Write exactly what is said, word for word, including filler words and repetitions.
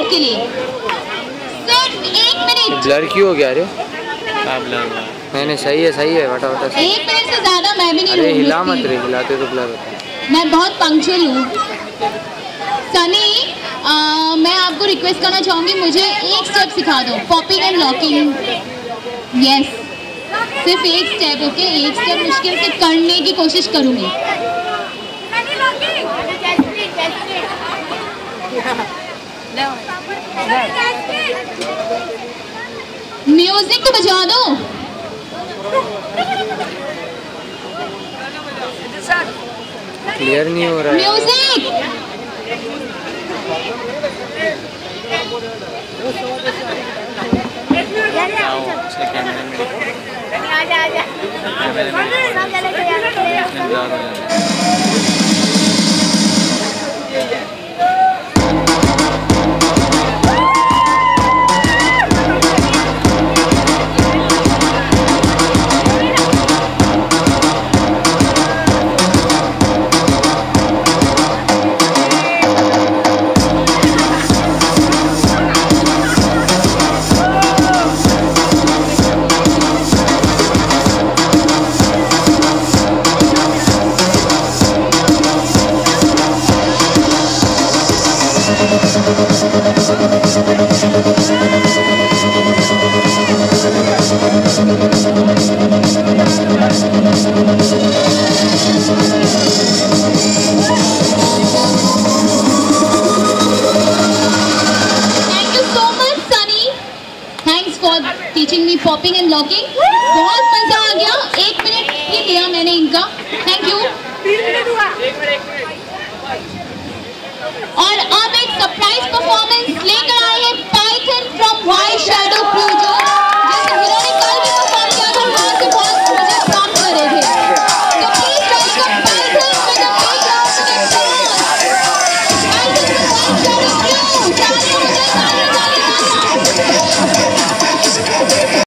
आपके लिए, सिर्फ एक मिनट। ब्लर क्यों हो गया? अरे नहीं नहीं सही है सही है, वटा वटा एक मिनट से ज्यादा मैं भी नहीं। अरे हिला मत रे, हिलाते तो ब्लर होता है। मैं बहुत पंक्चुअल हूँ। सनी, आ, मैं आपको रिक्वेस्ट करना चाहूँगी, मुझे एक स्टेप सिखा दो, पॉपिंग एंड लॉकिंग। यस, सिर्फ एक स्टेप। ओके, एक स्टेप मुश्किल से करने की कोशिश करूँगी। म्यूजिक तो बजा दो। क्लियर नहीं हो रहा है म्यूजिक। आजा आजा। Teaching me popping and locking. बहुत मजा आ गया। एक मिनट ही लिया मैंने इनका।